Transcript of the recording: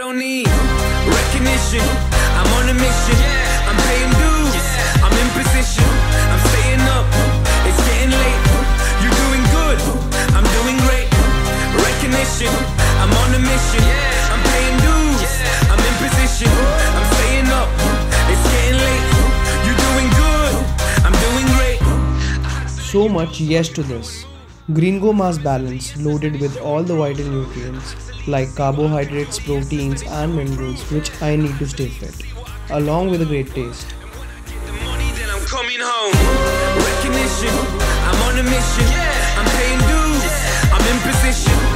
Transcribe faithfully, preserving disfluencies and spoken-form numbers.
don't need recognition. I'm on a mission. I'm paying dues. I'm in position. I'm staying up. It's getting late. You're doing good. I'm doing great. Recognition. I'm on a mission. I'm paying dues. I'm in position. I'm staying up. It's getting late. You're doing good. I'm doing great. So much yes to this. Green-Go Mass Balance, loaded with all the vital nutrients like carbohydrates, proteins and minerals which I need to stay fit, along with a great taste. The money, then I'm coming home. Recognition, I'm on a mission. I'm paying dues. I'm in position.